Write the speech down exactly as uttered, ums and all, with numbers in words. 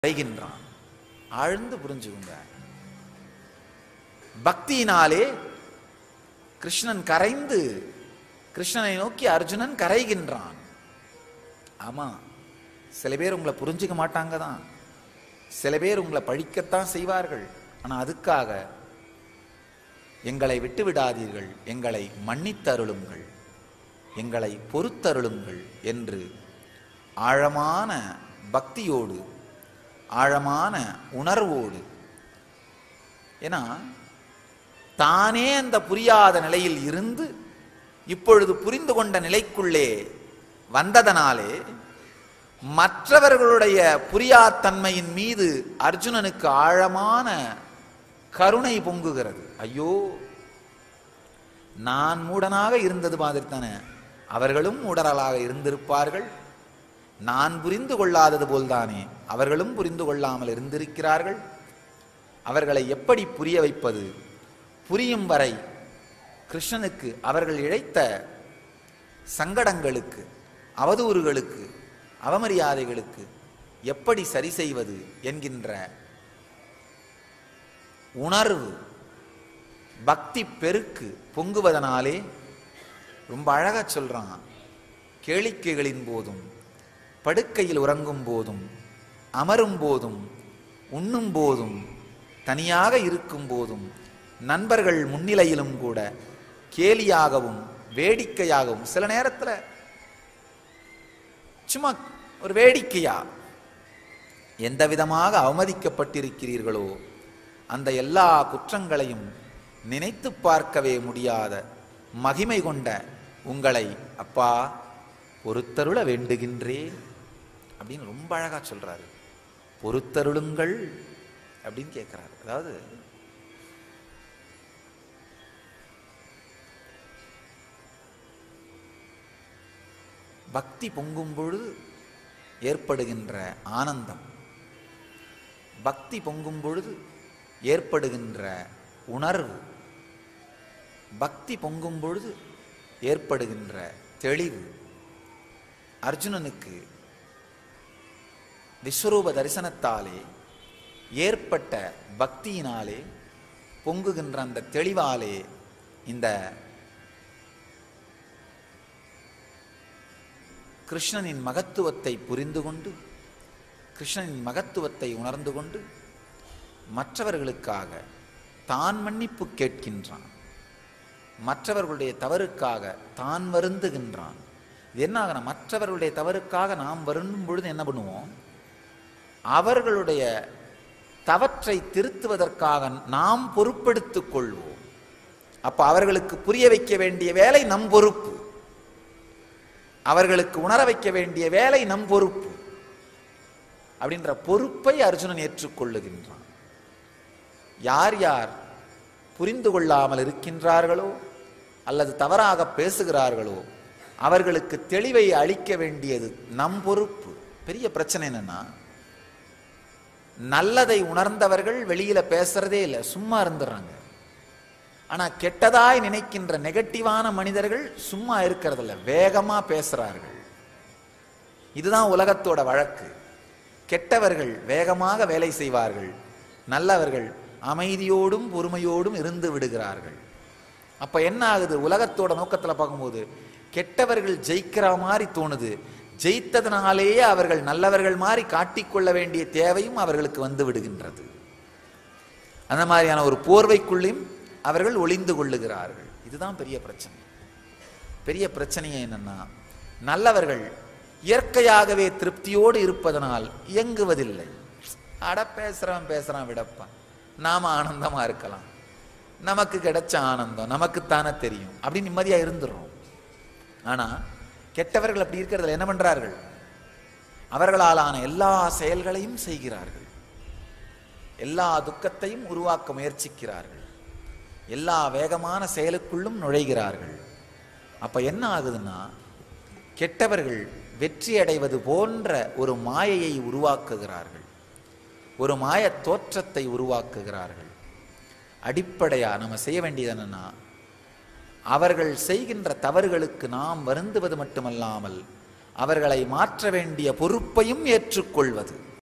கரைகின்றான். ஆழ்ந்து புரிஞ்சுக்குங்க. பக்தியினாலே கிருஷ்ணன் கரைந்து கிருஷ்ணனை நோக்கி அர்ஜுனன் கரைகின்றான். ஆமா, சில பேர் உங்களை புரிஞ்சுக்க மாட்டாங்க தான், சில பேர் உங்களை பழிக்கத்தான் செய்வார்கள். ஆனா அதுக்காக எங்களை விட்டு விடாதீர்கள், எங்களை மன்னித்தருளுங்கள், எங்களை பொறுத்தருளுங்கள் என்று ஆழமான பக்தியோடு ஆழமான உணர்வோடு, ஏன்னா தானே அந்த புரியாத நிலையில் இருந்து இப்பொழுது புரிந்து கொண்ட நிலைக்குள்ளே வந்ததனாலே மற்றவர்களுடைய புரியாத்தன்மையின் மீது அர்ஜுனனுக்கு ஆழமான கருணை பொங்குகிறது. ஐயோ, நான் மூடனாக இருந்தது மாதிரி தானே அவர்களும் மூடர்களாக இருந்திருப்பார்கள், நான் புரிந்து கொள்ளாதது போல்தானே அவர்களும் புரிந்து கொள்ளாமல் இருந்திருக்கிறார்கள். அவர்களை எப்படி புரிய வைப்பது? புரியும் வரை கிருஷ்ணனுக்கு அவர்கள் இழைத்த சங்கடங்களுக்கு, அவதூறுகளுக்கு, அவமரியாதைகளுக்கு எப்படி சரி செய்வது என்கின்ற உணர்வு, பக்தி பெருக்கு பொங்குவதனாலே ரொம்ப அழகா சொல்றான். கேளிக்கைகளின் போதும், படுக்கையில் உறங்கும் போதும், அமரும் போதும், உண்ணும் போதும், தனியாக இருக்கும் போதும், நண்பர்கள் முன்னிலையிலும் கூட கேலியாகவும் வேடிக்கையாகவும், சில நேரத்தில் சும்மா ஒரு வேடிக்கையா எந்த விதமாக அவமதிக்கப்பட்டிருக்கிறீர்களோ அந்த எல்லா குற்றங்களையும் நினைத்து பார்க்கவே முடியாத மகிமை கொண்ட உங்களை அப்பா பொறுத்தருள வேண்டுகின்றேன் அப்படின்னு ரொம்ப அழகா சொல்றாரு. பொறுத்தருளுங்கள் அப்படின்னு கேட்கிறாரு. அதாவது பக்தி பொங்கும் பொழுது ஏற்படுகின்ற ஆனந்தம், பக்தி பொங்கும் பொழுது ஏற்படுகின்ற உணர்வு, பக்தி பொங்கும் பொழுது ஏற்படுகின்ற தெளிவு அர்ஜுனனுக்கு விஸ்வரூப தரிசனத்தாலே ஏற்பட்ட பக்தியினாலே பொங்குகின்ற அந்த தெளிவாலே இந்த கிருஷ்ணனின் மகத்துவத்தை புரிந்து கொண்டு, கிருஷ்ணனின் மகத்துவத்தை உணர்ந்து கொண்டு மற்றவர்களுக்காக தான் மன்னிப்பு கேட்கின்றான், மற்றவர்களுடைய தவறுக்காக தான் வருந்துகின்றான். இது என்ன ஆகணும்? மற்றவர்களுடைய தவறுக்காக நாம் வருந்தும் பொழுது என்ன பண்ணுவோம்? அவர்களுடைய தவற்றை திருத்துவதற்காக நாம் பொறுப்பெடுத்துக் கொள்வோம். அப்ப அவர்களுக்கு புரிய வைக்க வேண்டிய வேலை நம் பொறுப்பு, அவர்களுக்கு உணர வைக்க வேண்டிய வேலை நம் பொறுப்பு அப்படின்ற பொறுப்பை அர்ஜுனன் ஏற்றுக்கொள்ளுகின்றான். யார் யார் புரிந்து கொள்ளாமல் இருக்கின்றார்களோ அல்லது தவறாக பேசுகிறார்களோ அவர்களுக்கு தெளிவை அளிக்க வேண்டியது நம் பொறுப்பு. பெரிய பிரச்சனை என்னன்னா, நல்லதை உணர்ந்தவர்கள் வெளியில பேசுறதே இல்லை, சும்மா இருந்துடுறாங்க. ஆனா கெட்டதாய் நினைக்கின்ற நெகட்டிவான மனிதர்கள் சும்மா இருக்கிறதில்ல, வேகமா பேசுறார்கள். இதுதான் உலகத்தோட வழக்கு. கெட்டவர்கள் வேகமாக வேலை செய்வார்கள், நல்லவர்கள் அமைதியோடும் பொறுமையோடும் இருந்து விடுகிறார்கள். அப்ப என்ன ஆகுது? உலகத்தோட நோக்கத்துல பார்க்கும்போது கெட்டவர்கள் ஜெயிக்கிற மாதிரி தோணுது. ஜெயித்ததனாலேயே அவர்கள் நல்லவர்கள் மாதிரி காட்டிக்கொள்ள வேண்டிய தேவையும் அவர்களுக்கு வந்து விடுகின்றது. அந்த மாதிரியான ஒரு போர்வைக்குள்ளையும் அவர்கள் ஒளிந்து கொள்ளுகிறார்கள். இதுதான் பெரிய பிரச்சனை. பெரிய பிரச்சனையே என்னன்னா, நல்லவர்கள் இயற்கையாகவே திருப்தியோடு இருப்பதனால் இயங்குவதில்லை. அட பேசுறவன் பேசுறான் விடப்பான், நாம ஆனந்தமா இருக்கலாம், நமக்கு கிடைச்ச ஆனந்தம் நமக்குத்தானே தெரியும் அப்படின்னு நிம்மதியா இருந்துடும். ஆனா கெட்டவர்கள் அப்படி இருக்கிறதுல என்ன பண்றார்கள்? அவர்களாலான எல்லா செயல்களையும் செய்கிறார்கள், எல்லா துக்கத்தையும் உருவாக்க முயற்சிக்கிறார்கள், எல்லா வேகமான செயலுக்குள்ளும் நுழைகிறார்கள். அப்ப என்ன ஆகுதுன்னா, கெட்டவர்கள் வெற்றி அடைவது போன்ற ஒரு மாயையை உருவாக்குகிறார்கள், ஒரு மாய தோற்றத்தை உருவாக்குகிறார்கள். அடிப்படையா நம்ம செய்ய வேண்டியது என்னன்னா, அவர்கள் செய்கின்ற தவறுகளுக்கு நாம் வருந்துவது மட்டுமல்லாமல் அவர்களை மாற்ற வேண்டிய பொறுப்பையும் ஏற்றுக்கொள்வது.